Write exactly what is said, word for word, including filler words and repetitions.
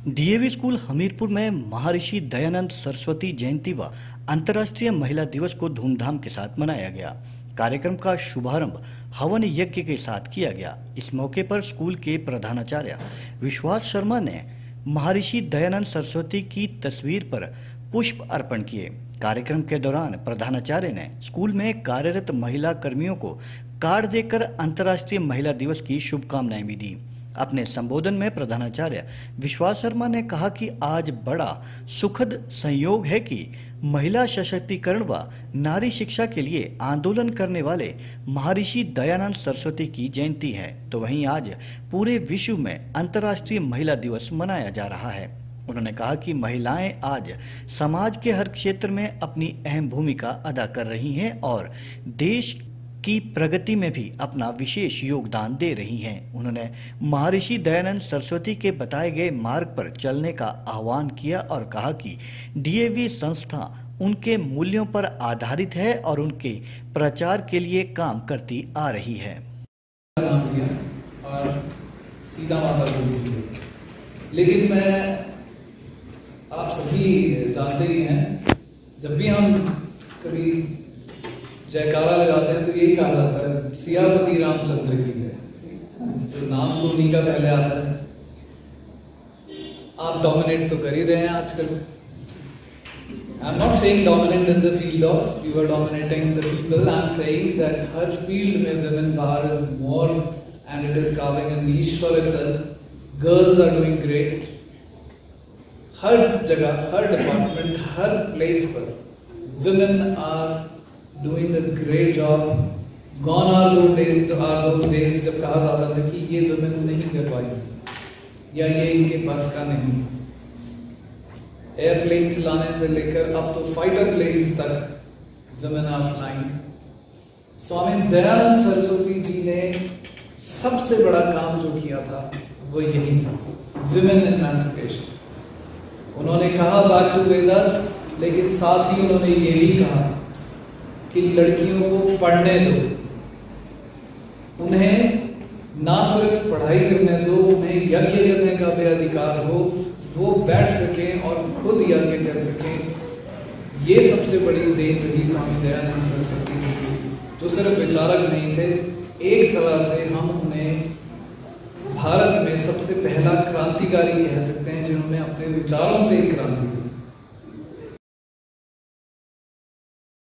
DAV school Hamirpur में महर्षि दयानंद सरस्वती जयंती व अंतर्राष्ट्रीय महिला दिवस को धूमधाम के साथ मनाया गया। कार्यक्रम का शुभारंभ हवन यज्ञ के साथ किया गया। इस मौके पर स्कूल के प्रधानाचार्य विश्वास शर्मा ने महर्षि दयानंद सरस्वती की तस्वीर पर पुष्प अर्पण किए। कार्यक्रम के दौरान प्रधानाचार्य ने स्कूल में कार्यरत महिला कर्मियों को कार्ड देकर अंतर्राष्ट्रीय महिला दिवस की शुभकामनाएं भी दी। अपने संबोधन में प्रधानाचार्य विश्वास शर्मा ने कहा कि आज बड़ा सुखद संयोग है कि महिला सशक्तिकरण व नारी शिक्षा के लिए आंदोलन करने वाले महर्षि दयानंद सरस्वती की जयंती है, तो वहीं आज पूरे विश्व में अंतर्राष्ट्रीय महिला दिवस मनाया जा रहा है। उन्होंने कहा कि महिलाएं आज समाज के हर क्षेत्र में अपनी अहम भूमिका अदा कर रही हैं और देश की प्रगति में भी अपना विशेष योगदान दे रही हैं। उन्होंने महर्षि दयानंद सरस्वती के बताए गए मार्ग पर चलने का आह्वान किया और कहा कि डीएवी संस्था उनके मूल्यों पर आधारित है और उनके प्रचार के लिए काम करती आ रही है। और सीता माता बोलती है, लेकिन मैं आप सभी जानते ही हैं, जब भी हम कभी जयकारा लगाते हैं तो यही कहा जाता है, सियापति रामचंद्र की जय। तो नाम तो उन्हीं का पहले आता है। आप डोमिनेट तो कर ही रहे हैं आजकल। I am not saying dominate in the field of you are dominating the people. I am saying that हर फील्ड में women power is more and it is carving a niche for himself. Girls are doing great. हर जगह, हर department, हर place पर women are doing a great job. Gone are those days, are those days जब कहा जाता था कि ये women नहीं कर पाई या ये इनके पास का नहीं। एयरप्लेन चलाने से लेकर अब तो फाइटर प्लेन्स तक women are flying। Swami Dayanand Saraswati ji ने सबसे बड़ा काम जो किया था वो यही था, women emancipation। उन्होंने कहा बैक टू वेदास, लेकिन साथ ही उन्होंने ये भी कहा कि लड़कियों को पढ़ने दो, उन्हें ना सिर्फ पढ़ाई करने दो, उन्हें यज्ञ करने का भी अधिकार हो, वो बैठ सकें और खुद यज्ञ कर सकें। ये सबसे बड़ी देन रही स्वामी दयानंद सरस्वती जी की, जो सिर्फ विचारक नहीं थे, एक तरह से हम उन्हें भारत में सबसे पहला क्रांतिकारी कह सकते हैं जिन्होंने अपने विचारों से क्रांति की।